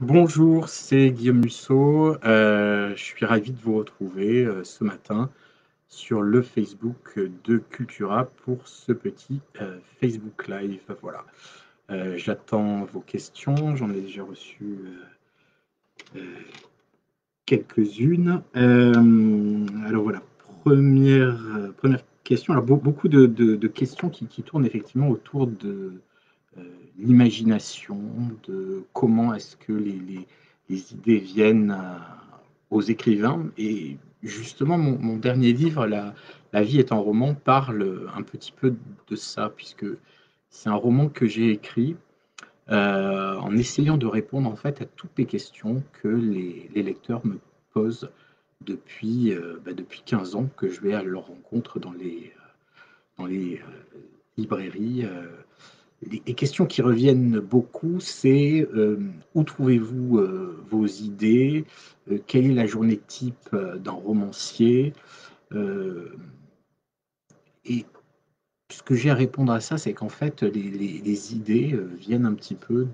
Bonjour, c'est Guillaume Musso. Je suis ravi de vous retrouver ce matin sur le Facebook de Cultura pour ce petit Facebook Live. Voilà. J'attends vos questions. J'en ai déjà reçu euh, quelques-unes. Alors voilà, première question. Alors beaucoup de questions qui tournent effectivement autour de euh, l'imagination, de comment est-ce que les idées viennent aux écrivains. Et justement, mon dernier livre, La vie est un roman, parle un petit peu de ça, puisque c'est un roman que j'ai écrit en essayant de répondre en fait à toutes les questions que les lecteurs me posent depuis 15 ans que je vais à leur rencontre dans les librairies. Les questions qui reviennent beaucoup, c'est où trouvez-vous vos idées, quelle est la journée type d'un romancier, euh, et ce que j'ai à répondre à ça, c'est qu'en fait, les idées viennent un petit peu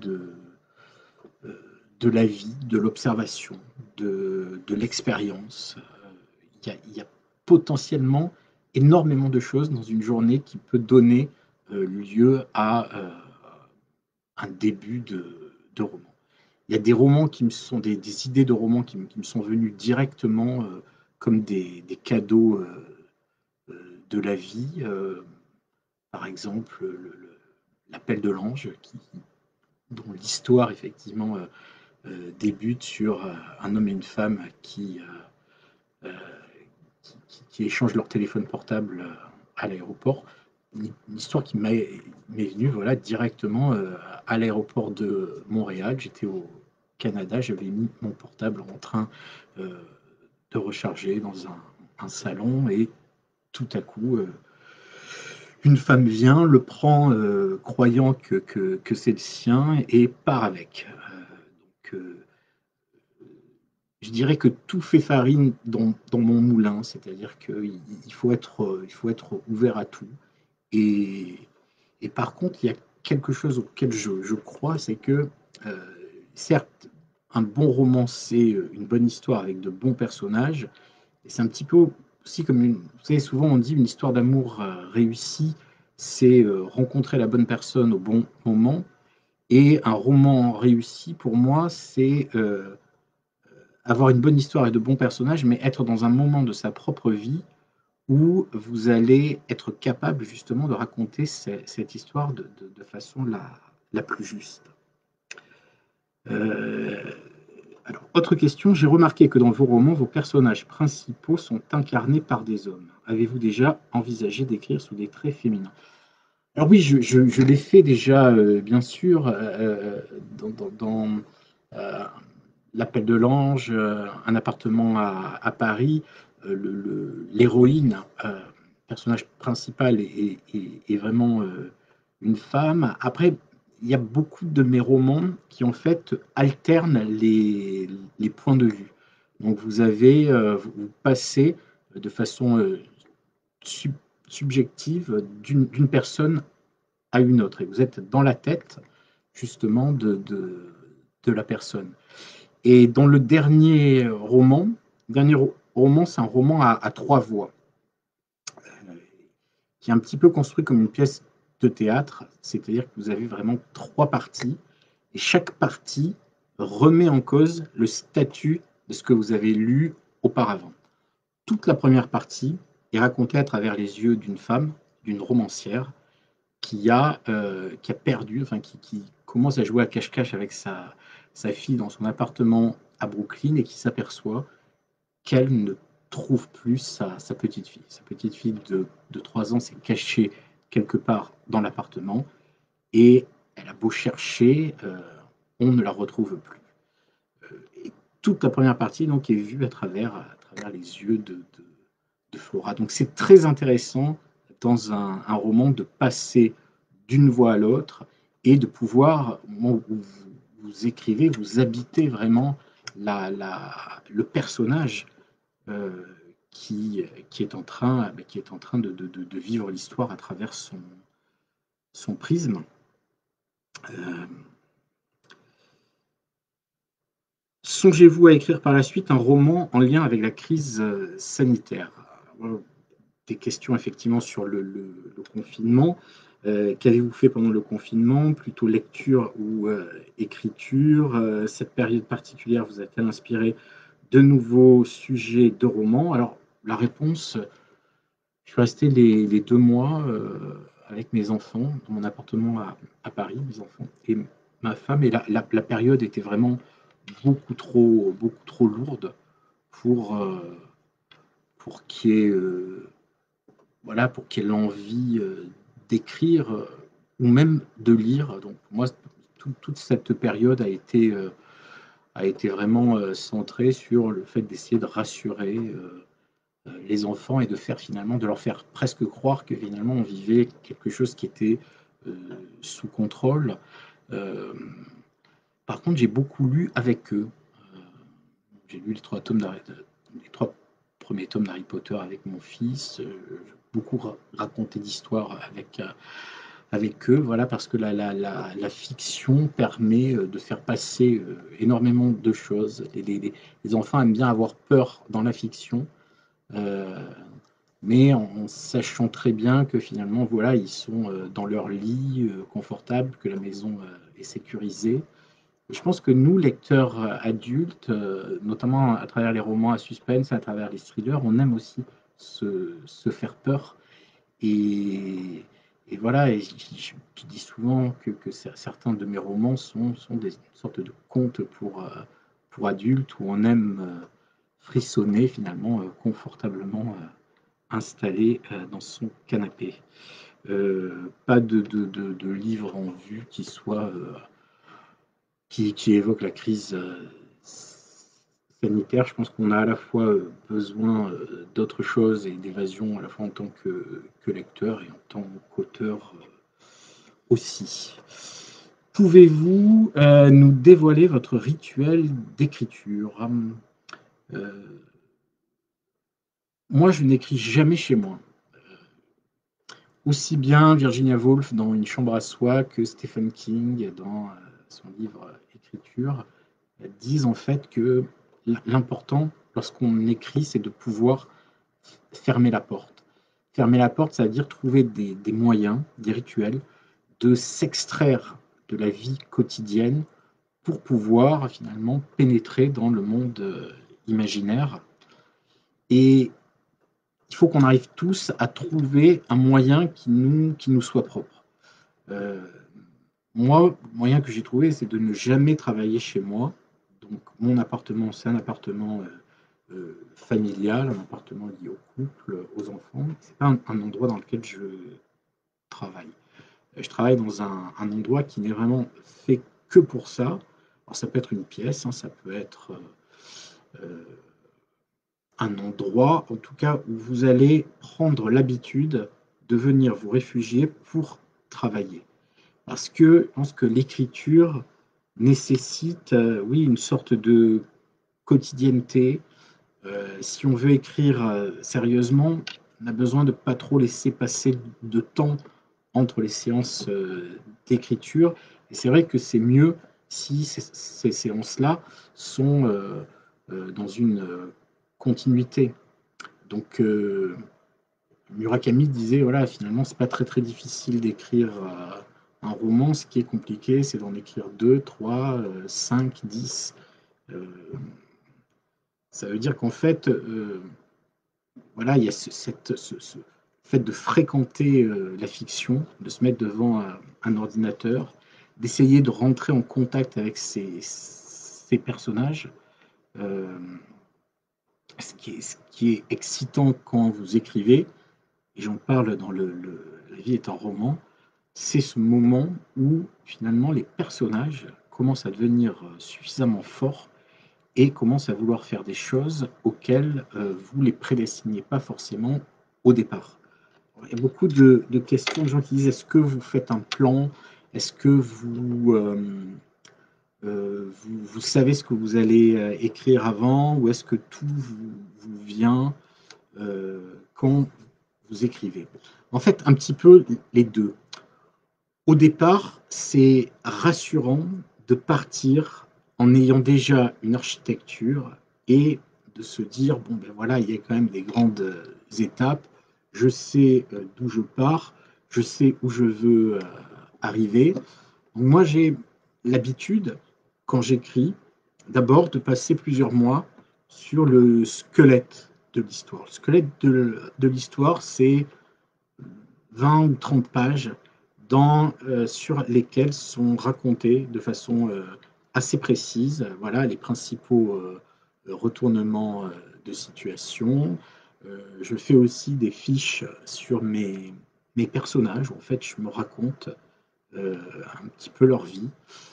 de la vie, de l'observation, de l'expérience. Il y a potentiellement énormément de choses dans une journée qui peut donner lieu à un début de roman. Il y a des romans qui me sont des idées de romans qui me sont venues directement comme des cadeaux de la vie. Par exemple, L'appel de l'ange, dont l'histoire effectivement débute sur un homme et une femme euh, qui échangent leur téléphone portable à l'aéroport. Une histoire qui m'est venue voilà, directement à l'aéroport de Montréal. J'étais au Canada, j'avais mis mon portable en train euh, de recharger dans un salon et tout à coup, une femme vient, le prend croyant que c'est le sien et part avec. Je dirais que tout fait farine dans mon moulin, c'est-à-dire il faut être ouvert à tout. Et, et par contre, il y a quelque chose auquel je crois, c'est que euh, certes, un bon roman, c'est une bonne histoire avec de bons personnages, et c'est un petit peu aussi comme vous savez, souvent on dit une histoire d'amour réussie, c'est rencontrer la bonne personne au bon moment, et un roman réussi, pour moi, c'est avoir une bonne histoire et de bons personnages, mais être dans un moment de sa propre vie où vous allez être capable justement de raconter cette histoire de façon la plus juste. Euh, alors, autre question, j'ai remarqué que dans vos romans, vos personnages principaux sont incarnés par des hommes. Avez-vous déjà envisagé d'écrire sous des traits féminins? Alors oui, je l'ai fait déjà, bien sûr, dans euh, L'appel de l'ange, un appartement à Paris. L'héroïne, personnage principal, est vraiment une femme. Après, il y a beaucoup de mes romans qui en fait alternent les points de vue. Donc vous passez de façon sub- subjective d'une personne à une autre et vous êtes dans la tête justement de la personne. Et dans le dernier roman, c'est un roman à trois voix, qui est un petit peu construit comme une pièce de théâtre, c'est-à-dire que vous avez vraiment trois parties, et chaque partie remet en cause le statut de ce que vous avez lu auparavant. Toute la première partie est racontée à travers les yeux d'une femme, d'une romancière, qui a perdu, enfin qui commence à jouer à cache-cache avec sa fille dans son appartement à Brooklyn et qui s'aperçoit qu'elle ne trouve plus sa petite fille. Sa petite fille de 3 ans s'est cachée quelque part dans l'appartement et elle a beau chercher, on ne la retrouve plus. Et toute la première partie donc est vue à travers les yeux de Flora. Donc c'est très intéressant dans un roman de passer d'une voix à l'autre et de pouvoir, au moment où vous écrivez, vous habitez vraiment le personnage euh, qui est en train de vivre l'histoire à travers son prisme. Euh, Songez-vous à écrire par la suite un roman en lien avec la crise sanitaire? Des questions effectivement sur le confinement. Qu'avez-vous fait pendant le confinement? Plutôt lecture ou écriture? Cette période particulière vous a-t-elle inspiré de nouveaux sujets de romans? Alors, la réponse, je suis resté les 2 mois avec mes enfants dans mon appartement à Paris, mes enfants et ma femme. Et la période était vraiment beaucoup trop lourde pour, pour qu'il y ait, voilà, pour qu'il y ait l'envie d'écrire ou même de lire. Donc moi, toute cette période a été vraiment centrée sur le fait d'essayer de rassurer les enfants et de faire finalement, de leur faire presque croire que finalement on vivait quelque chose qui était euh, sous contrôle. Euh, Par contre, j'ai beaucoup lu avec eux. Euh, j'ai lu les 3 premiers tomes d'Harry Potter avec mon fils. Beaucoup raconté d'histoires avec eux, voilà, parce que la fiction permet de faire passer énormément de choses. Les enfants aiment bien avoir peur dans la fiction, euh, mais en sachant très bien que finalement, voilà, ils sont dans leur lit confortable, que la maison est sécurisée. Et je pense que nous, lecteurs adultes, notamment à travers les romans à suspense, à travers les thrillers, on aime aussi se faire peur. Et, et voilà, et je dis souvent que certains de mes romans sont des sortes de contes pour adultes où on aime frissonner finalement confortablement installé dans son canapé. Pas de livre en vue qui évoque la crise sanitaire. Je pense qu'on a à la fois besoin d'autre chose et d'évasion, à la fois en tant que lecteur et en tant qu'auteur aussi. Pouvez-vous nous dévoiler votre rituel d'écriture? euh, Moi, je n'écris jamais chez moi. Aussi bien Virginia Woolf dans Une chambre à soi que Stephen King dans son livre Écriture disent en fait que l'important lorsqu'on écrit, c'est de pouvoir fermer la porte. Fermer la porte, ça veut dire trouver des moyens, des rituels, de s'extraire de la vie quotidienne pour pouvoir finalement pénétrer dans le monde imaginaire. Et il faut qu'on arrive tous à trouver un moyen qui nous soit propre. Euh, Moi, le moyen que j'ai trouvé, c'est de ne jamais travailler chez moi. Donc, mon appartement, c'est un appartement familial, un appartement lié au couple, aux enfants. C'est pas un endroit dans lequel je travaille. Je travaille dans un endroit qui n'est vraiment fait que pour ça. Alors, ça peut être une pièce, hein, ça peut être euh, un endroit, en tout cas, où vous allez prendre l'habitude de venir vous réfugier pour travailler. Parce que je pense que l'écriture nécessite, oui, une sorte de quotidienneté. Si on veut écrire sérieusement, on a besoin de pas trop laisser passer de temps entre les séances d'écriture. Et c'est vrai que c'est mieux si ces séances-là sont dans une continuité. Donc, Murakami disait, voilà, finalement, c'est pas très difficile d'écrire un roman. Ce qui est compliqué, c'est d'en écrire 2, 3, 5, 10. Euh, Ça veut dire qu'en fait, voilà, il y a ce fait de fréquenter la fiction, de se mettre devant un ordinateur, d'essayer de rentrer en contact avec ces personnages. Euh, ce qui est excitant quand vous écrivez, et j'en parle dans La vie est un roman, c'est ce moment où finalement les personnages commencent à devenir suffisamment forts et commencent à vouloir faire des choses auxquelles vous les prédestiniez pas forcément au départ. Il y a beaucoup de questions de gens qui disent est-ce que vous faites un plan? Est-ce que vous savez ce que vous allez écrire avant? Ou est-ce que tout vous vient quand vous écrivez? En fait, un petit peu les deux. Au départ, c'est rassurant de partir en ayant déjà une architecture et de se dire, bon, ben voilà, il y a quand même des grandes étapes, je sais d'où je pars, je sais où je veux arriver. Donc moi, j'ai l'habitude, quand j'écris, d'abord de passer plusieurs mois sur le squelette de l'histoire. Le squelette de l'histoire, c'est 20 ou 30 pages sur lesquelles sont racontées de façon assez précise, voilà, les principaux retournements de situation. Je fais aussi des fiches sur mes personnages. En fait, je me raconte un petit peu leur vie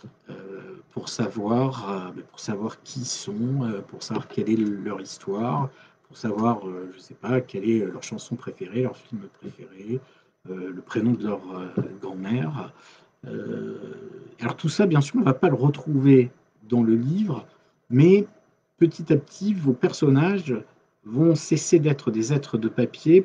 pour savoir qui ils sont, pour savoir quelle est leur histoire, pour savoir, je ne sais pas, quelle est leur chanson préférée, leur film préféré, le prénom de leur grand-mère. Euh, alors tout ça, bien sûr, on ne va pas le retrouver dans le livre, mais petit à petit, vos personnages vont cesser d'être des êtres de papier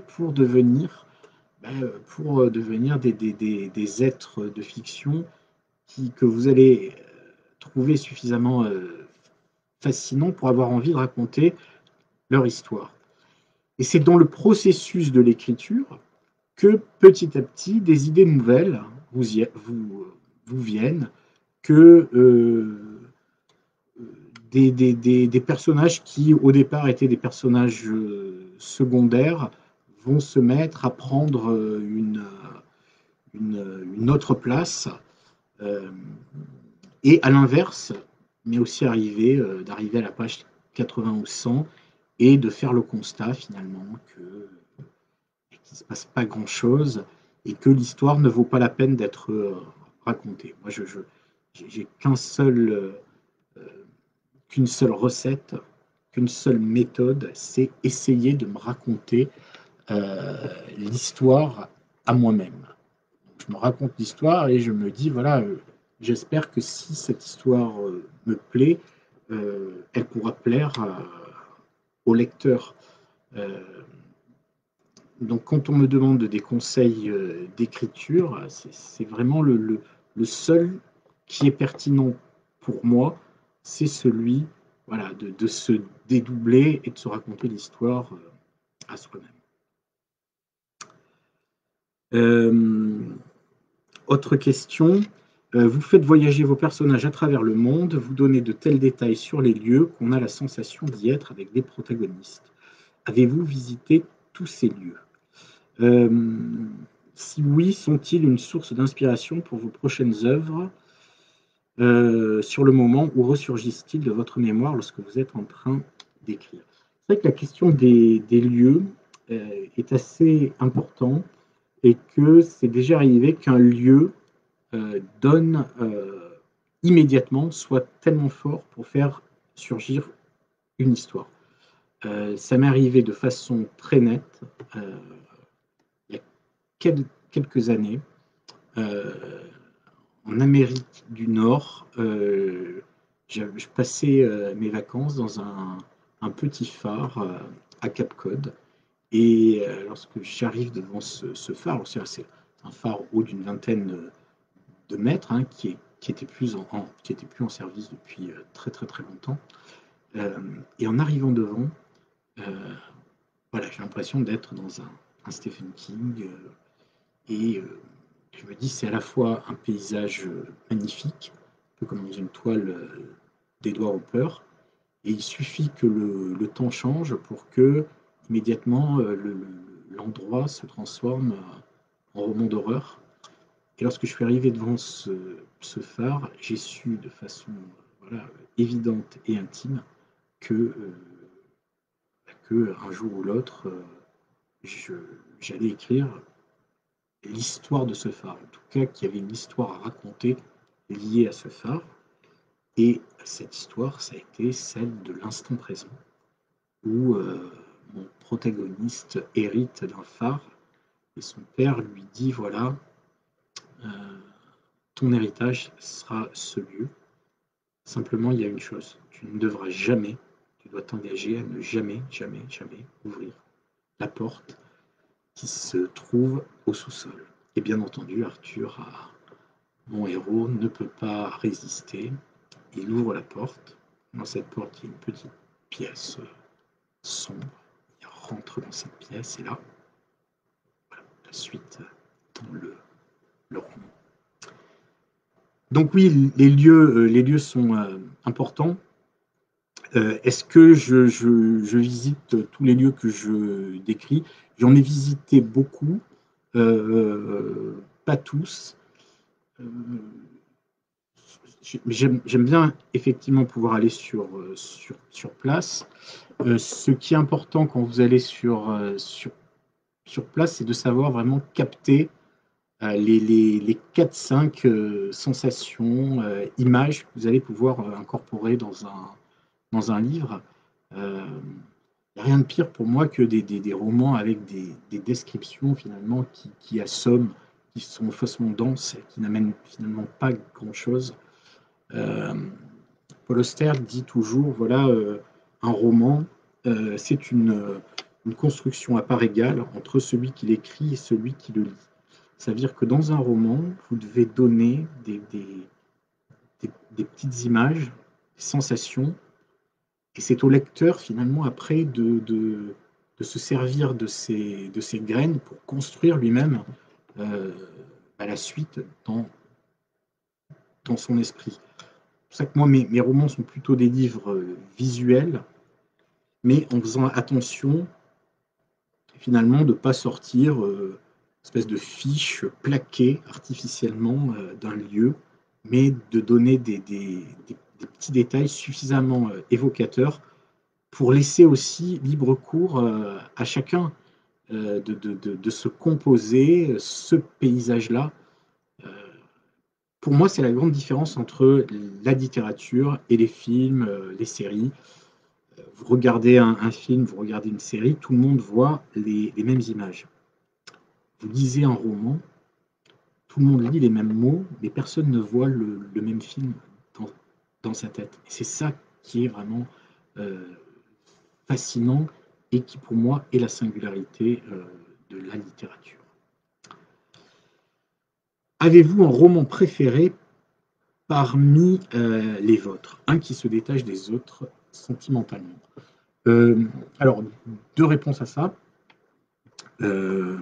pour devenir des êtres de fiction que vous allez trouver suffisamment fascinants pour avoir envie de raconter leur histoire. Et c'est dans le processus de l'écriture que petit à petit, des idées nouvelles vous viennent, que des personnages qui, au départ, étaient des personnages secondaires, vont se mettre à prendre une autre place. Euh, et à l'inverse, mais aussi d'arriver à la page 80 ou 100 et de faire le constat finalement qu'il ne se passe pas grand-chose et que l'histoire ne vaut pas la peine d'être racontée. Moi, j'ai qu'une seule recette, qu'une seule méthode, c'est essayer de me raconter l'histoire à moi-même. Je me raconte l'histoire et je me dis, voilà, j'espère que si cette histoire me plaît, elle pourra plaire au lecteur. Euh, donc quand on me demande des conseils d'écriture, c'est vraiment le seul qui est pertinent pour moi, c'est celui voilà, de se dédoubler et de se raconter l'histoire à soi-même. Euh, Autre question. Vous faites voyager vos personnages à travers le monde, vous donnez de tels détails sur les lieux qu'on a la sensation d'y être avec des protagonistes. Avez-vous visité tous ces lieux? Euh, Si oui, sont-ils une source d'inspiration pour vos prochaines œuvres sur le moment ou ressurgissent-ils de votre mémoire lorsque vous êtes en train d'écrire? C'est vrai que la question des lieux est assez importante et que c'est déjà arrivé qu'un lieu donne immédiatement, soit tellement fort pour faire surgir une histoire. Ça m'est arrivé de façon très nette il y a quelques années euh, en Amérique du Nord. Je passais mes vacances dans un petit phare à Cap Cod. Et lorsque j'arrive devant ce phare, c'est un phare haut d'une vingtaine de mètres, hein, qui était qui était plus en service depuis très très très longtemps. Et en arrivant devant, euh, voilà, j'ai l'impression d'être dans un Stephen King. Et je me dis, c'est à la fois un paysage magnifique, un peu comme dans une toile d'Edward Hopper, et il suffit que le temps change pour que immédiatement l'endroit se transforme en roman d'horreur. Et lorsque je suis arrivé devant ce phare, j'ai su de façon voilà, évidente et intime que un jour ou l'autre, j'allais écrire l'histoire de ce phare. En tout cas, qu'il y avait une histoire à raconter liée à ce phare. Et cette histoire, ça a été celle de l'instant présent, où mon protagoniste hérite d'un phare et son père lui dit, voilà, euh, ton héritage sera ce lieu. Simplement, il y a une chose, tu ne devras jamais, tu dois t'engager à ne jamais, jamais, jamais ouvrir la porte qui se trouve au sous-sol. Et bien entendu, mon héros, ne peut pas résister il ouvre la porte. Dans cette porte, il y a une petite pièce sombre. Il rentre dans cette pièce et là, voilà, la suite dans le roman. Donc oui, les lieux sont importants. Est-ce que je visite tous les lieux que je décris? J'en ai visité beaucoup, pas tous. J'aime bien effectivement pouvoir aller sur place. Ce qui est important quand vous allez sur place, c'est de savoir vraiment capter les 4-5 sensations, images que vous allez pouvoir incorporer dans un livre. Il n'y a rien de pire pour moi que des romans avec des descriptions finalement qui assomment, qui sont faussement denses, qui n'amènent finalement pas grand-chose. Euh, Paul Auster dit toujours, voilà, un roman, c'est une construction à part égale entre celui qui l'écrit et celui qui le lit. Ça veut dire que dans un roman, vous devez donner des petites images, des sensations, et c'est au lecteur finalement après de se servir de ces graines pour construire lui-même euh, la suite dans son esprit. C'est pour ça que moi, mes romans sont plutôt des livres visuels, mais en faisant attention finalement de ne pas sortir espèce de fiche plaquée artificiellement d'un lieu, mais de donner des petits détails suffisamment évocateurs pour laisser aussi libre cours à chacun de se composer ce paysage-là. Euh, pour moi, c'est la grande différence entre la littérature et les films, les séries. Vous regardez un film, vous regardez une série, tout le monde voit les mêmes images. Vous lisez un roman, tout le monde lit les mêmes mots, mais personne ne voit le même film dans sa tête. Et c'est ça qui est vraiment euh, fascinant et qui, pour moi, est la singularité de la littérature. Avez-vous un roman préféré parmi les vôtres? Un qui se détache des autres sentimentalement. Euh, alors, deux réponses à ça. Euh,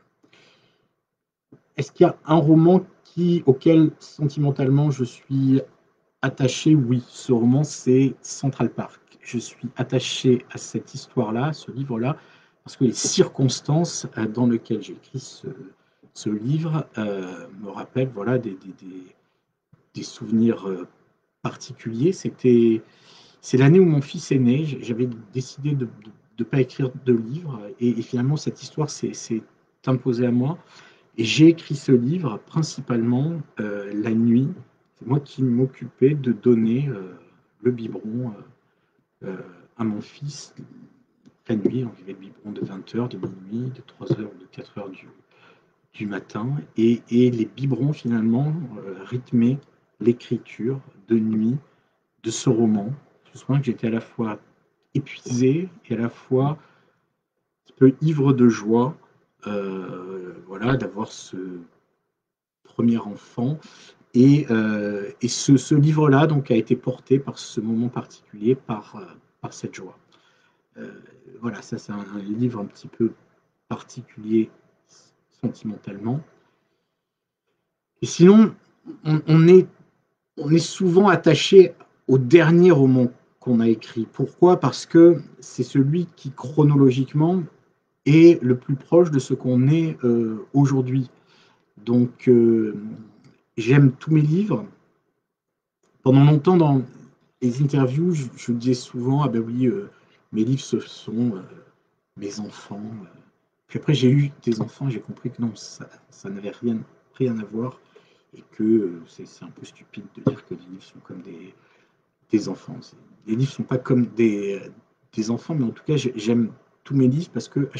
Est-ce qu'il y a un roman auquel sentimentalement je suis attaché? Oui, ce roman, c'est Central Park. Je suis attaché à cette histoire-là, ce livre-là, parce que les circonstances dans lesquelles j'ai écrit ce livre me rappellent voilà, des souvenirs particuliers. C'est l'année où mon fils est né. J'avais décidé de ne pas écrire de livre, et finalement, cette histoire s'est imposée à moi. Et j'ai écrit ce livre principalement la nuit. C'est moi qui m'occupais de donner le biberon à mon fils la nuit. On avait le biberon de 20h, de minuit, de 3h ou de 4h du matin. Et les biberons, finalement, rythmaient l'écriture de nuit de ce roman. Je me souviens que j'étais à la fois épuisé et à la fois un petit peu ivre de joie voilà, d'avoir ce premier enfant. Et ce livre-là donc, a été porté par ce moment particulier, par cette joie. Euh, voilà, ça c'est un livre un petit peu particulier sentimentalement. Et sinon, on est souvent attaché au dernier roman qu'on a écrit. Pourquoi? Parce que c'est celui qui chronologiquement est le plus proche de ce qu'on est aujourd'hui. Donc, j'aime tous mes livres. Pendant longtemps, dans les interviews, je disais souvent, ah ben oui, mes livres, ce sont mes enfants. Puis après, j'ai eu des enfants, j'ai compris que non, ça n'avait rien à voir et que c'est un peu stupide de dire que les livres sont comme des enfants. Les livres ne sont pas comme des enfants, mais en tout cas, j'aime tous mes livres parce que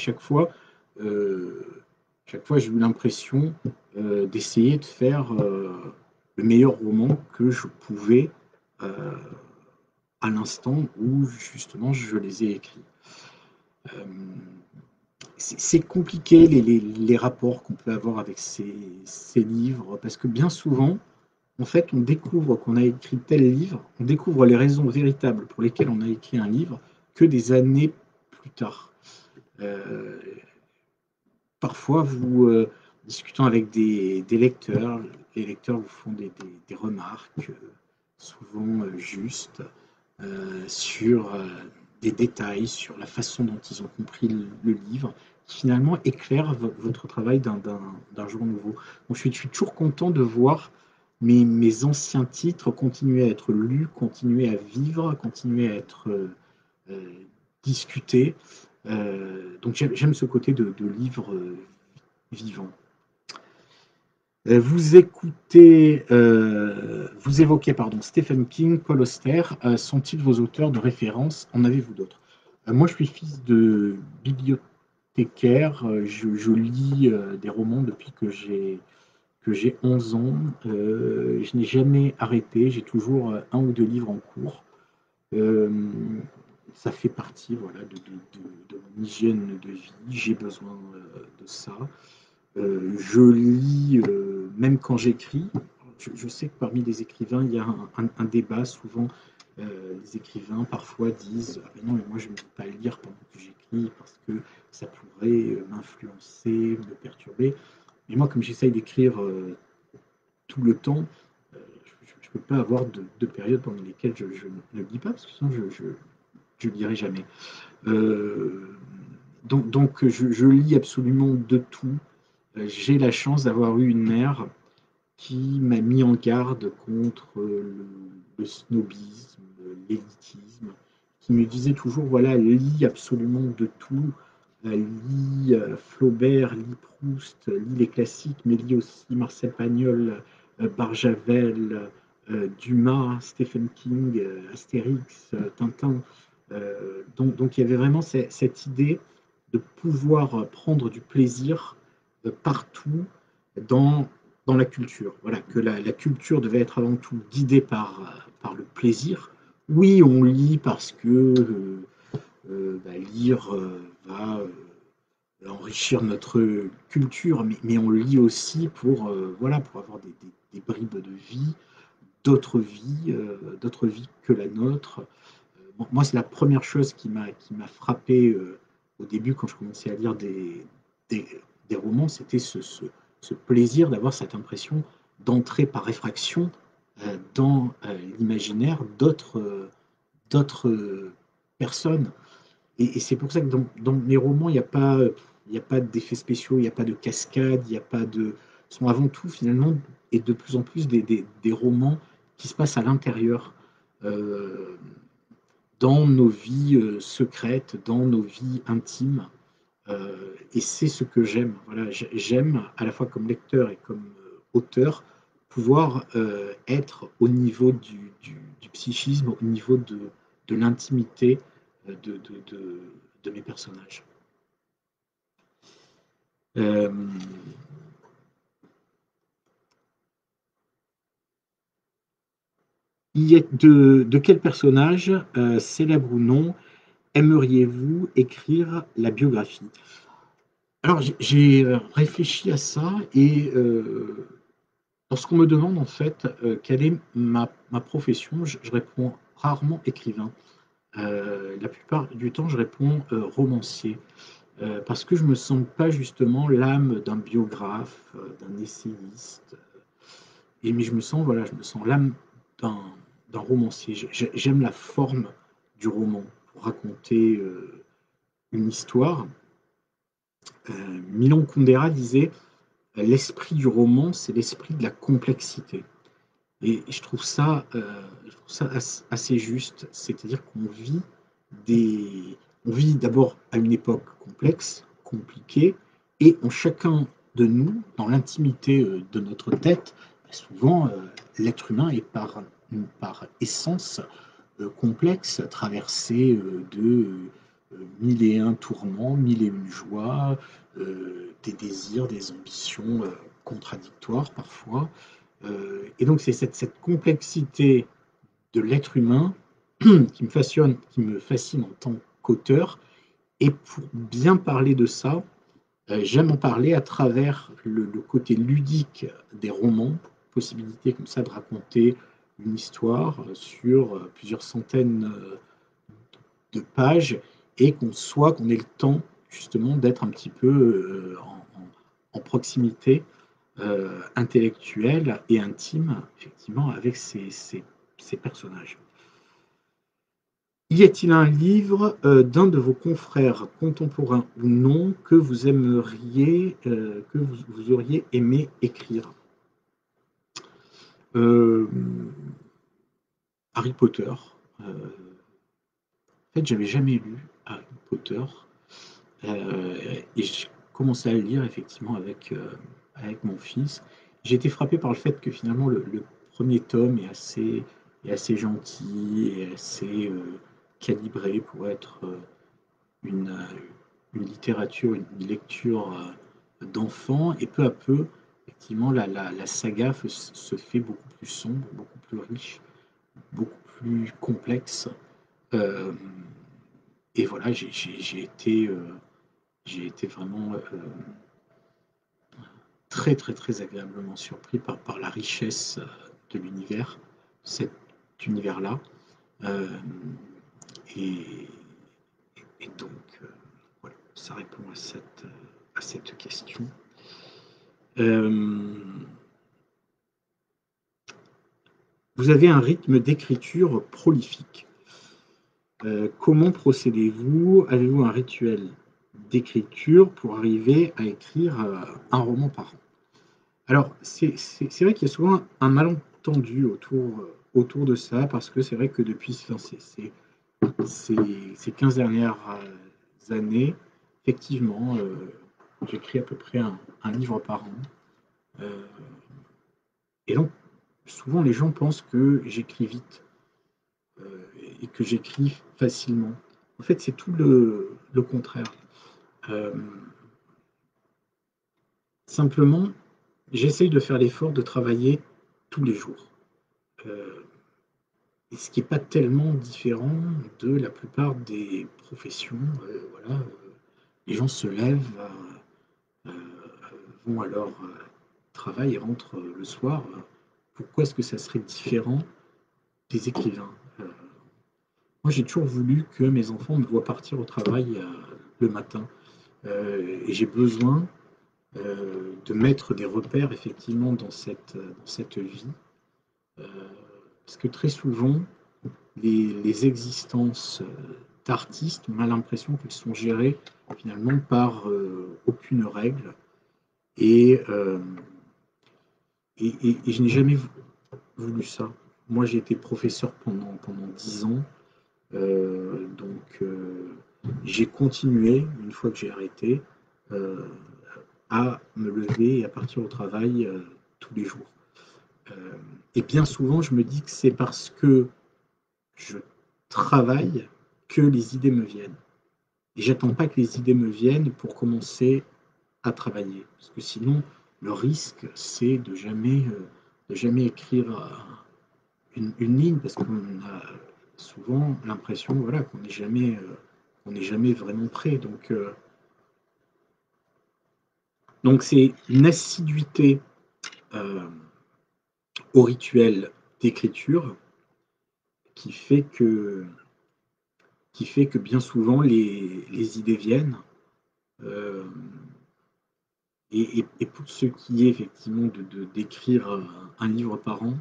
chaque fois j'ai eu l'impression d'essayer de faire le meilleur roman que je pouvais euh, à l'instant où justement je les ai écrits. Euh, c'est compliqué les rapports qu'on peut avoir avec ces livres parce que bien souvent, en fait, on découvre qu'on a écrit tel livre, on découvre les raisons véritables pour lesquelles on a écrit un livre que des années plus tard. Euh, Parfois, vous discutant avec des lecteurs, les lecteurs vous font des remarques, souvent justes, sur des détails, sur la façon dont ils ont compris le livre, qui finalement éclairent votre travail d'un jour nouveau. Donc, je suis toujours content de voir mes anciens titres continuer à être lus, continuer à vivre, continuer à être euh, discutés. Donc j'aime ce côté de livre vivant. Vous évoquez pardon, Stephen King, Paul Auster. Sont-ils vos auteurs de référence? En avez-vous d'autres? Moi, je suis fils de bibliothécaire. Je lis des romans depuis que j'ai 11 ans. Je n'ai jamais arrêté. J'ai toujours un ou deux livres en cours. Euh, Ça fait partie voilà, de mon hygiène de vie. J'ai besoin de ça. Je lis, même quand j'écris. Je sais que parmi les écrivains, il y a un débat. Souvent, les écrivains parfois disent ah ben non, mais moi je ne veux pas lire pendant que j'écris parce que ça pourrait m'influencer, me perturber. Mais moi, comme j'essaye d'écrire tout le temps, je ne peux pas avoir de périodes pendant lesquelles je ne lis pas parce que sinon je lirai jamais. Euh, donc je lis absolument de tout. J'ai la chance d'avoir eu une mère qui m'a mis en garde contre le snobisme, l'élitisme, qui me disait toujours, voilà, lis absolument de tout, lis Flaubert, lis Proust, lis les classiques, mais lis aussi Marcel Pagnol, Barjavel, Dumas, Stephen King, Astérix, Tintin. Donc il y avait vraiment cette idée de pouvoir prendre du plaisir partout dans, dans la culture. Voilà, que la culture devait être avant tout guidée par le plaisir. Oui, on lit parce que lire va enrichir notre culture, mais on lit aussi voilà, pour avoir des bribes de vie, d'autres vies que la nôtre. Bon, moi, c'est la première chose qui m'a frappé au début quand je commençais à lire des, des romans, c'était ce plaisir d'avoir cette impression d'entrer par effraction dans l'imaginaire d'autres personnes. Et c'est pour ça que dans mes romans, il n'y a pas d'effets spéciaux, il n'y a pas de cascades, il n'y a pas de... Ce sont avant tout, finalement, et de plus en plus, des romans qui se passent à l'intérieur, euh, dans nos vies secrètes, dans nos vies intimes. Et c'est ce que j'aime. Voilà, j'aime, à la fois comme lecteur et comme auteur, pouvoir être au niveau du psychisme, au niveau de l'intimité euh, de, de, de, de mes personnages. Euh, de quel personnage, célèbre ou non, aimeriez-vous écrire la biographie? Alors, j'ai réfléchi à ça et lorsqu'on me demande en fait quelle est ma profession, je réponds rarement écrivain. La plupart du temps, je réponds romancier. Parce que je ne me sens pas justement l'âme d'un biographe, d'un essayiste, mais voilà, je me sens l'âme d'un romancier. J'aime la forme du roman pour raconter une histoire. Milan Kundera disait l'esprit du roman, c'est l'esprit de la complexité. Et je trouve ça assez juste, c'est-à-dire des, on vit d'abord à une époque complexe, compliquée, et en chacun de nous, dans l'intimité de notre tête, souvent l'être humain est par essence complexe, traversé de mille et un tourments, mille et une joies, des désirs, des ambitions contradictoires parfois. Et donc c'est cette complexité de l'être humain qui me fascine en tant qu'auteur. Et pour bien parler de ça, j'aime en parler à travers le côté ludique des romans possibilité comme ça de raconter une histoire sur plusieurs centaines de pages et qu'on ait le temps justement d'être un petit peu en proximité intellectuelle et intime, effectivement, avec ces personnages. Y a-t-il un livre d'un de vos confrères, contemporains ou non, que vous aimeriez, que vous auriez aimé écrire? Harry Potter. En fait, j'avais jamais lu Harry Potter. Et j'ai commencé à le lire effectivement avec mon fils. J'ai été frappé par le fait que finalement le premier tome est assez gentil et assez calibré pour être une, une littérature, une lecture d'enfant. Et peu à peu, effectivement, la saga se fait beaucoup plus sombre, beaucoup plus riche, beaucoup plus complexe. Euh, et voilà, j'ai été vraiment très très très agréablement surpris par la richesse de l'univers, cet univers-là. Euh, et, et donc, voilà, ça répond à cette question. Vous avez un rythme d'écriture prolifique. Comment procédez-vous? Avez-vous un rituel d'écriture pour arriver à écrire un roman par an? Alors, c'est vrai qu'il y a souvent un malentendu autour de ça, parce que c'est vrai que depuis ces 15 dernières années, effectivement, j'écris à peu près un livre par an. Et donc, souvent, les gens pensent que j'écris vite et que j'écris facilement. En fait, c'est tout le contraire. Euh, Simplement, j'essaye de faire l'effort de travailler tous les jours. Euh, et ce qui n'est pas tellement différent de la plupart des professions. Voilà, les gens se lèvent, vont à leur travail et rentrent le soir. Pourquoi est-ce que ça serait différent des écrivains? Moi, j'ai toujours voulu que mes enfants me voient partir au travail le matin. Et j'ai besoin de mettre des repères effectivement dans cette vie. Euh, Parce que très souvent, les existences d'artistes, on a l'impression qu'elles sont gérées finalement par aucune règle. Et, euh, et je n'ai jamais voulu ça. Moi, j'ai été professeur pendant 10 ans. Donc, j'ai continué, une fois que j'ai arrêté, euh, à me lever et à partir au travail tous les jours. Et bien souvent, je me dis que c'est parce que je travaille que les idées me viennent. Et j'attends pas que les idées me viennent pour commencer à travailler. Parce que sinon, le risque, c'est de jamais écrire une ligne, parce qu'on a souvent l'impression voilà, qu'on n'est jamais vraiment prêt. Donc c'est une assiduité euh, au rituel d'écriture qui fait que, bien souvent les idées viennent. Euh, et pour ce qui est effectivement d'écrire un livre par an,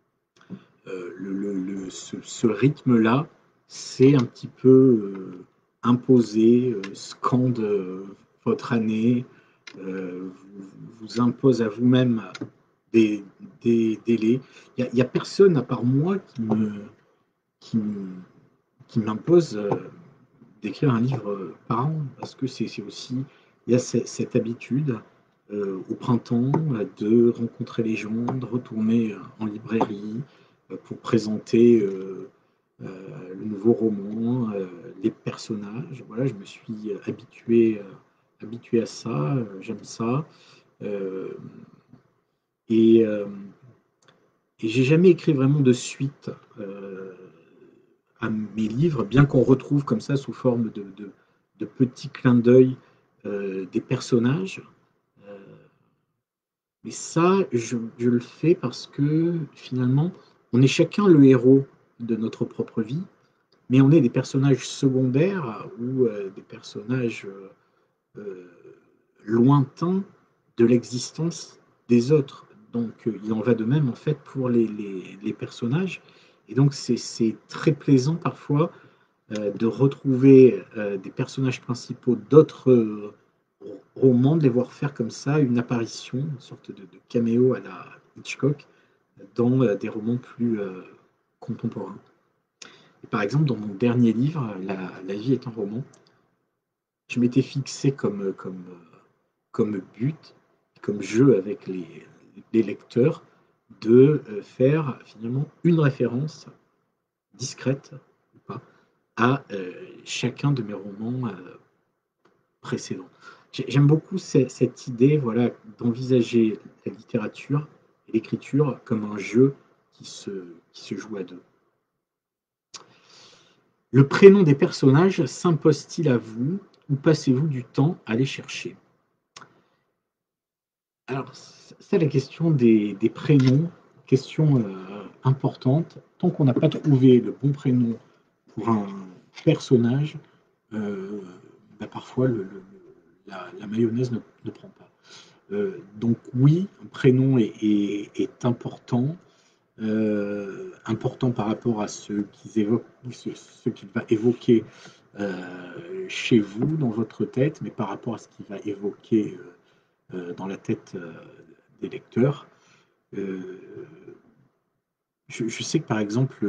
ce rythme-là, c'est un petit peu imposé, scande votre année, vous impose à vous-même des, des délais. Il n'y a personne à part moi qui, qui m'impose d'écrire un livre par an, parce que c'est aussi, il y a cette habitude au printemps de rencontrer les gens, de retourner en librairie pour présenter le nouveau roman, les personnages. Voilà, je me suis habitué à ça, j'aime ça. Euh, et, euh, et j'ai jamais écrit vraiment de suite à mes livres, bien qu'on retrouve comme ça sous forme de petits clins d'œil des personnages. Euh, Mais ça, je le fais parce que finalement, on est chacun le héros de notre propre vie, mais on est des personnages secondaires ou des personnages euh, lointains de l'existence des autres. Donc, il en va de même en fait pour les personnages. Et donc, c'est très plaisant parfois de retrouver des personnages principaux d'autres romans, de les voir faire comme ça une apparition, une sorte de caméo à la Hitchcock dans des romans plus contemporains. Et par exemple, dans mon dernier livre, La vie est un roman, je m'étais fixé comme but, comme jeu avec les lecteurs, de faire finalement une référence discrète ou pas à chacun de mes romans précédents. J'aime beaucoup cette idée, voilà, d'envisager la littérature et l'écriture comme un jeu qui se joue à deux. Le prénom des personnages s'impose-t-il à vous ou passez-vous du temps à les chercher? Alors, c'est la question des prénoms, question importante. Tant qu'on n'a pas trouvé le bon prénom pour un personnage, euh, bah, parfois la mayonnaise ne prend pas. Donc oui, un prénom est important, important par rapport à ce qu'il va évoquer chez vous, dans votre tête, mais par rapport à ce qu'il va évoquer dans la tête des lecteurs. Euh, je sais que par exemple,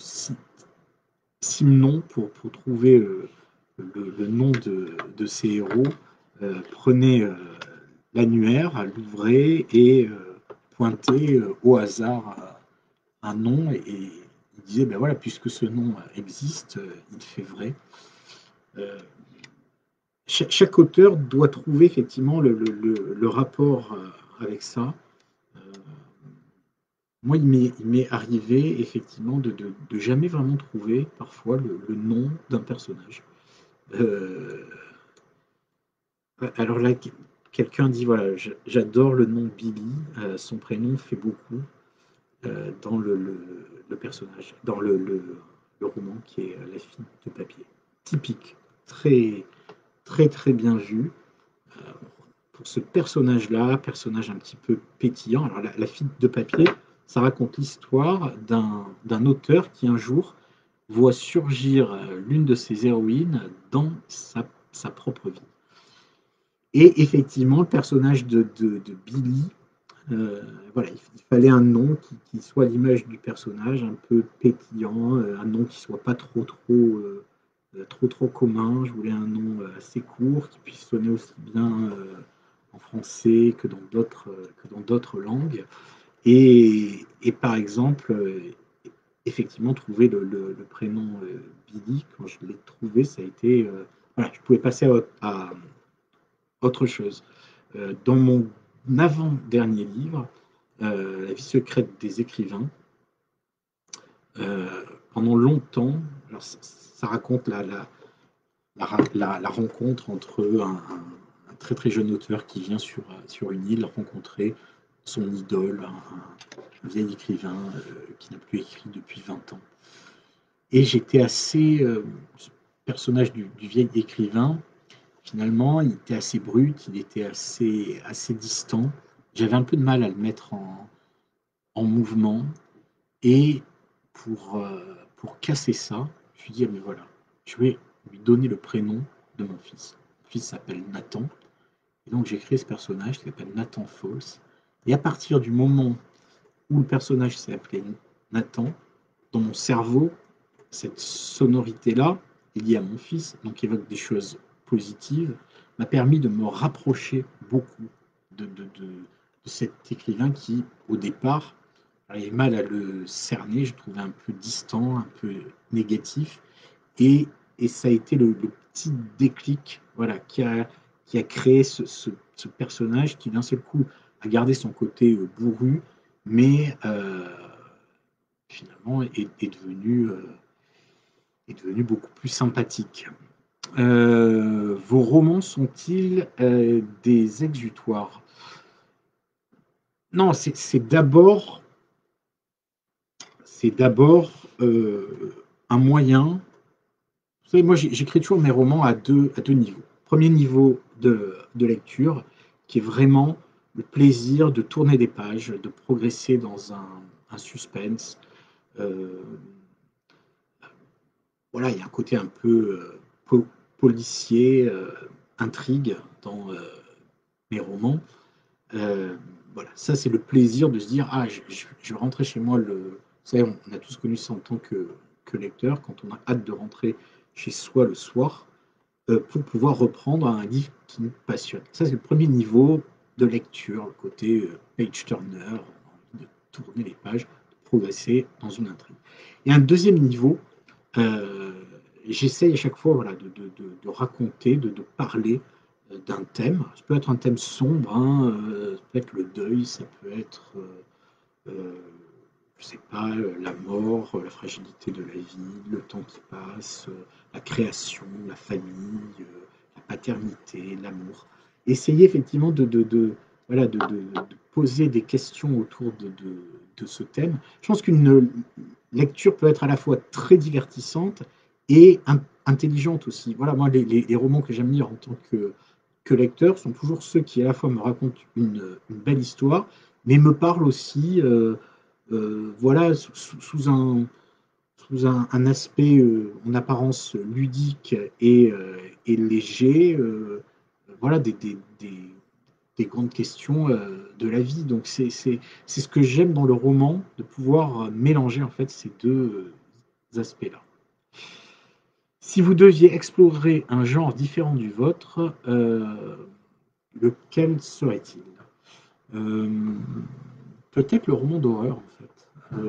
Simon, pour trouver le nom de ses héros, prenait l'annuaire, l'ouvrait et pointait au hasard un nom et il disait, ben voilà, puisque ce nom existe, il fait vrai. Euh, chaque auteur doit trouver effectivement le rapport avec ça. Euh, Moi, il m'est arrivé effectivement de jamais vraiment trouver parfois le nom d'un personnage. Euh, alors là, quelqu'un dit, voilà, j'adore le nom Billy, son prénom fait beaucoup dans le personnage, dans le roman qui est La fille de papier. Typique, très très très bien vu. Euh, pour ce personnage-là, personnage un petit peu pétillant. Alors la fille de papier, ça raconte l'histoire d'un auteur qui un jour voit surgir l'une de ses héroïnes dans sa propre vie. Et effectivement, le personnage de Billy, voilà, il fallait un nom qui soit l'image du personnage, un peu pétillant, un nom qui soit pas trop commun. Je voulais un nom assez court, qui puisse sonner aussi bien en français que dans d'autres langues. Et par exemple, effectivement, trouver le prénom Billy, quand je l'ai trouvé, ça a été. Voilà, je pouvais passer à autre chose. Dans mon avant-dernier livre, La vie secrète des écrivains, pendant longtemps, alors ça raconte la rencontre entre un très très jeune auteur qui vient sur une île rencontrer son idole, un vieil écrivain qui n'a plus écrit depuis 20 ans. Et j'étais assez. Ce personnage du vieil écrivain, finalement, il était assez brut, il était assez distant. J'avais un peu de mal à le mettre en mouvement. Et pour casser ça, je me suis dit, ah, mais voilà, je vais lui donner le prénom de mon fils. Mon fils s'appelle Nathan. Et donc j'ai créé ce personnage qui s'appelle Nathan Falls. Et à partir du moment où le personnage s'est appelé Nathan, dans mon cerveau, cette sonorité-là, liée à mon fils, donc qui évoque des choses positives, m'a permis de me rapprocher beaucoup de cet écrivain qui, au départ, j'avais mal à le cerner, je trouvais un peu distant, un peu négatif. Et ça a été le petit déclic, voilà, qui a créé ce personnage qui, d'un seul coup, a gardé son côté bourru, mais finalement est devenu beaucoup plus sympathique. Vos romans sont-ils des exutoires? Non, c'est d'abord un moyen. Vous savez, moi, j'écris toujours mes romans à deux niveaux. Premier niveau de lecture, qui est vraiment le plaisir de tourner des pages, de progresser dans un suspense. Euh, voilà, il y a un côté un peu policier, intrigue dans mes romans. Euh, voilà, ça c'est le plaisir de se dire, ah, je vais rentrer chez moi. Vous savez, on a tous connu ça en tant que lecteur, quand on a hâte de rentrer chez soi le soir, pour pouvoir reprendre un livre qui nous passionne. Ça c'est le premier niveau de lecture, le côté page turner, de tourner les pages, de progresser dans une intrigue. Et un deuxième niveau, euh, j'essaye à chaque fois, voilà, de raconter, de parler d'un thème. Ça peut être un thème sombre, hein, ça peut être le deuil, ça peut être, je sais pas, la mort, la fragilité de la vie, le temps qui passe, la création, la famille, la paternité, l'amour. Essayer effectivement voilà, de poser des questions autour de ce thème. Je pense qu'une lecture peut être à la fois très divertissante et intelligente aussi. Voilà, moi, les romans que j'aime lire en tant que lecteur sont toujours ceux qui à la fois me racontent une belle histoire, mais me parlent aussi, voilà, sous un aspect en apparence ludique et léger, voilà, des grandes questions de la vie. Donc c'est ce que j'aime dans le roman, de pouvoir mélanger en fait ces deux aspects-là. Si vous deviez explorer un genre différent du vôtre, lequel serait-il? Euh, Peut-être le roman d'horreur en fait.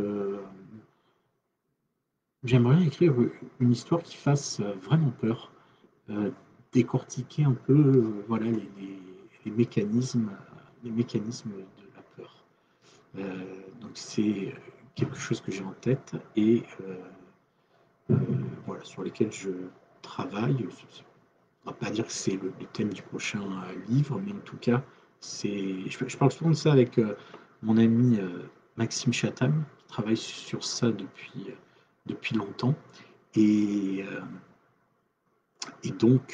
J'aimerais écrire une histoire qui fasse vraiment peur, euh, décortiquer un peu voilà, les mécanismes, les mécanismes de la peur. Donc c'est quelque chose que j'ai en tête et voilà, sur lesquels je travaille. On ne va pas dire que c'est le thème du prochain livre, mais en tout cas, je parle souvent de ça avec mon ami Maxime Chatham, qui travaille sur ça depuis longtemps. Et, euh, et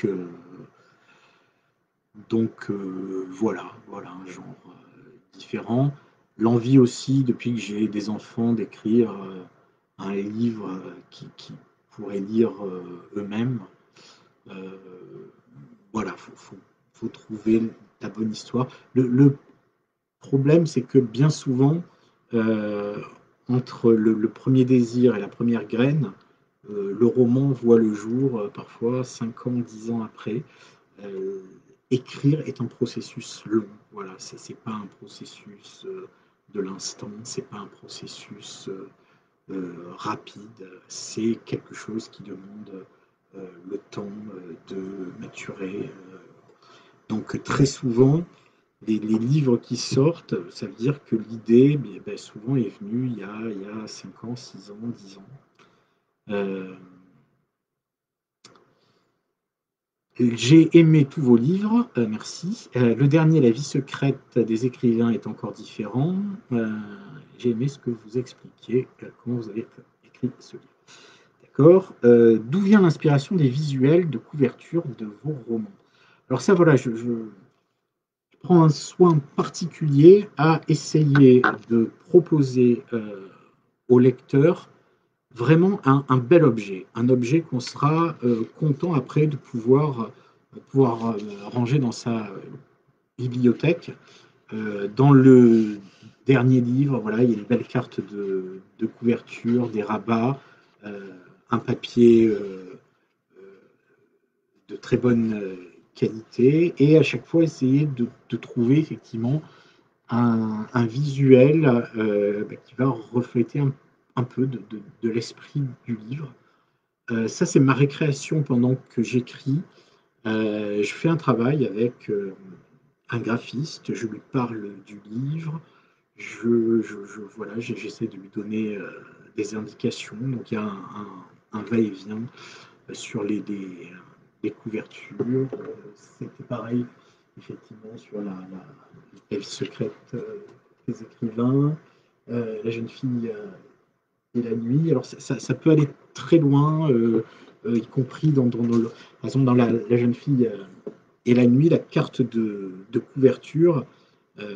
voilà un genre différent. L'envie aussi, depuis que j'ai des enfants, d'écrire un livre qui pourraient lire eux-mêmes. Euh, voilà, faut trouver la bonne histoire. Le problème, c'est que bien souvent, euh, entre le premier désir et la première graine, le roman voit le jour parfois 5 ans, 10 ans après. Euh, Écrire est un processus long. Voilà, c'est pas un processus de l'instant, c'est pas un processus rapide. C'est quelque chose qui demande le temps de maturer. Donc très souvent, les livres qui sortent, ça veut dire que l'idée, ben, souvent, est venue il y a 5 ans, 6 ans, 10 ans. Euh, J'ai aimé tous vos livres, merci. Le dernier, La vie secrète des écrivains, est encore différent. J'ai aimé ce que vous expliquiez, comment vous avez écrit ce livre. D'accord. D'où vient l'inspiration des visuels de couverture de vos romans? Alors ça, voilà, je prends un soin particulier à essayer de proposer au lecteur vraiment un bel objet, un objet qu'on sera content après de pouvoir ranger dans sa bibliothèque. Dans le dernier livre, voilà, il y a une belle carte de couverture, des rabats, un papier de très bonne qualité, et à chaque fois essayer de trouver effectivement un visuel qui va refléter un peu de l'esprit du livre. Ça, c'est ma récréation pendant que j'écris. Je fais un travail avec un graphiste, je lui parle du livre, voilà, j'essaie de lui donner des indications. Donc il y a un va-et-vient sur les couvertures. C'était pareil, effectivement, sur la vie secrète les écrivains, la jeune fille et la nuit. Alors ça peut aller très loin, y compris par exemple dans la jeune fille et la nuit, la carte de couverture euh,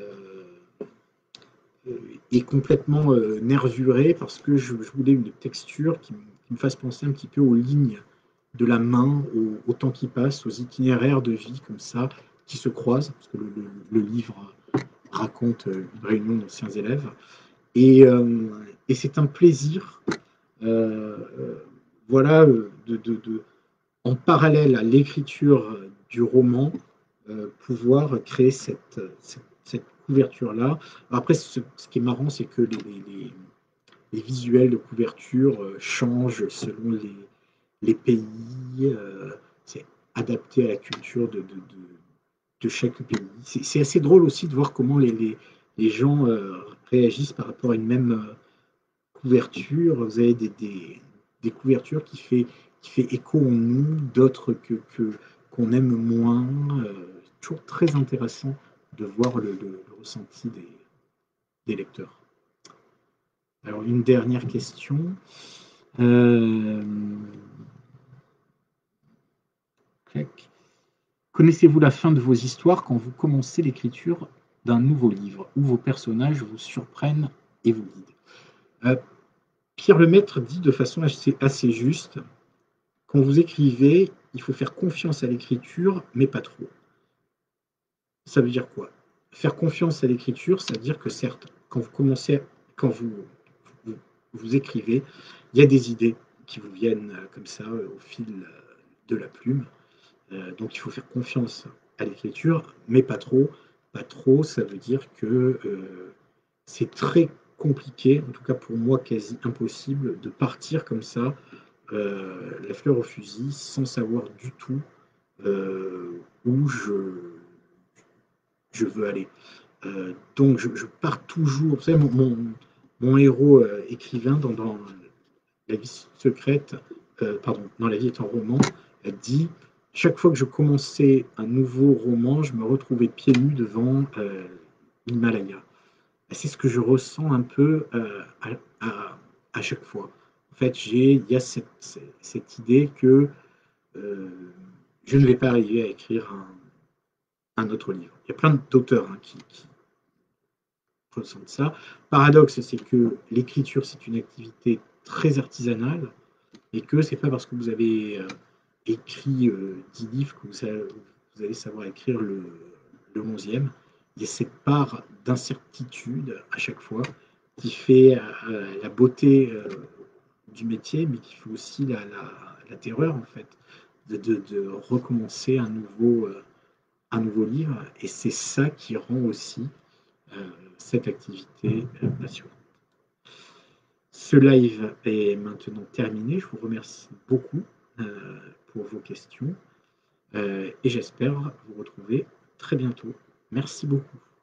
est complètement nervurée parce que je voulais une texture qui me fasse penser un petit peu aux lignes de la main, au temps qui passe, aux itinéraires de vie comme ça qui se croisent, parce que le livre raconte une réunion d'anciens élèves. Et c'est un plaisir, euh, voilà, en parallèle à l'écriture du roman, pouvoir créer cette couverture-là. Après, ce qui est marrant, c'est que les visuels de couverture changent selon les pays. C'est adapté à la culture de chaque pays. C'est assez drôle aussi de voir comment les gens réagissent par rapport à une même couverture. Vous avez des couvertures qui fait écho en nous, d'autres qu'on aime moins. Toujours très intéressant de voir le ressenti des lecteurs. Alors, une dernière question. Euh, Connaissez-vous la fin de vos histoires quand vous commencez l'écriture d'un nouveau livre, où vos personnages vous surprennent et vous guident? Pierre Lemaître dit de façon assez juste, quand vous écrivez, il faut faire confiance à l'écriture, mais pas trop. Ça veut dire quoi? Faire confiance à l'écriture, ça veut dire que certes, quand vous écrivez, il y a des idées qui vous viennent comme ça au fil de la plume. Donc il faut faire confiance à l'écriture, mais pas trop. Pas trop, ça veut dire que c'est très compliqué, en tout cas pour moi quasi impossible, de partir comme ça, la fleur au fusil, sans savoir du tout où je veux aller. Donc je pars toujours, vous savez, mon héros écrivain dans La vie secrète, pardon, dans La vie est un roman, dit chaque fois que je commençais un nouveau roman, je me retrouvais pieds nus devant l'Himalaya. C'est ce que je ressens un peu à chaque fois. En fait, il y a cette idée que euh, je ne vais pas arriver à écrire un autre livre. Il y a plein d'auteurs qui ressentent ça. Paradoxe, c'est que l'écriture, c'est une activité très artisanale et que c'est pas parce que vous avez écrit 10 livres que vous allez savoir écrire le 11e. Il y a cette part d'incertitude à chaque fois qui fait la beauté du métier, mais qui fait aussi la terreur, en fait, de recommencer un nouveau livre. Et c'est ça qui rend aussi cette activité passionnante. Ce live est maintenant terminé. Je vous remercie beaucoup pour vos questions et j'espère vous retrouver très bientôt. Merci beaucoup.